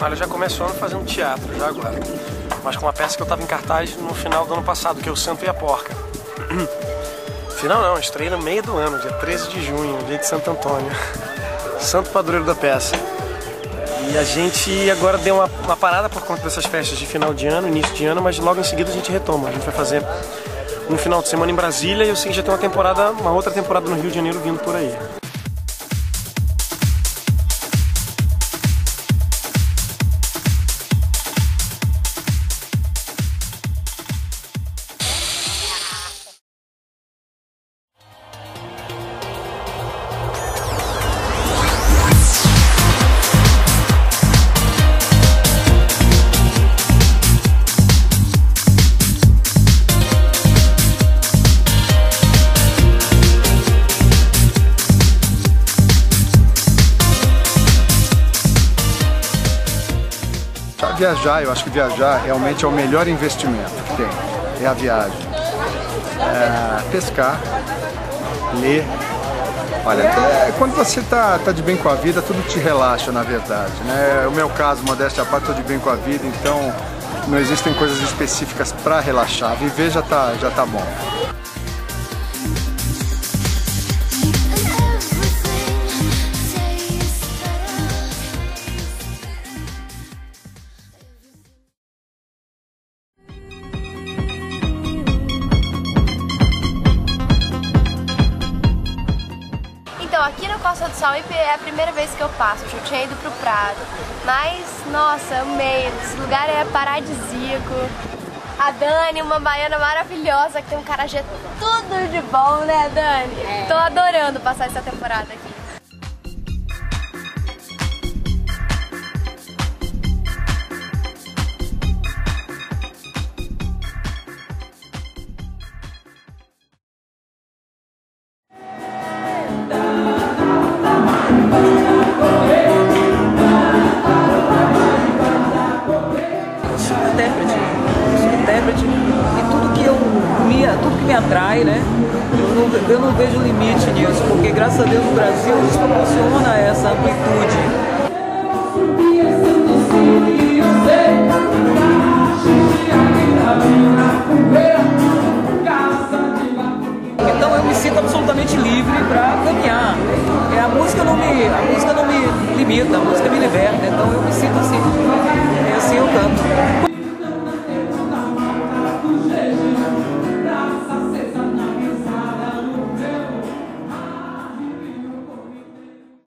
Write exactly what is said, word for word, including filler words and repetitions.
Natália já começou fazendo teatro, já agora. Mas com uma peça que eu estava em cartaz no final do ano passado, que é O Santo e a Porca. Final não, estreia no meio do ano, dia treze de junho, dia de Santo Antônio. Santo padroeiro da peça. E a gente agora deu uma, uma parada por conta dessas festas de final de ano, início de ano, mas logo em seguida a gente retoma. A gente vai fazer um final de semana em Brasília e eu sei que já tem uma temporada, uma outra temporada no Rio de Janeiro vindo por aí. Viajar, eu acho que viajar realmente é o melhor investimento que tem, é a viagem. É, pescar, ler. Olha, é, quando você tá, tá de bem com a vida, tudo te relaxa, na verdade, né? O meu caso, modéstia à parte, tô de bem com a vida, então não existem coisas específicas para relaxar. Viver já tá, já tá bom. Então, aqui no Costa do Sauípe é a primeira vez que eu passo, eu já tinha ido pro Prado, mas, nossa, amei, esse lugar é paradisíaco. A Dani, uma baiana maravilhosa, que tem um carajé tudo de bom, né, Dani? É. Tô adorando passar essa temporada aqui. E tudo que eu me, tudo que me atrai, né? Eu não, eu não vejo limite nisso, porque graças a Deus o Brasil nos proporciona essa amplitude. Então eu me sinto absolutamente livre para caminhar. É, a música não me, a música não me limita, a música me liberta. Então eu me sinto assim.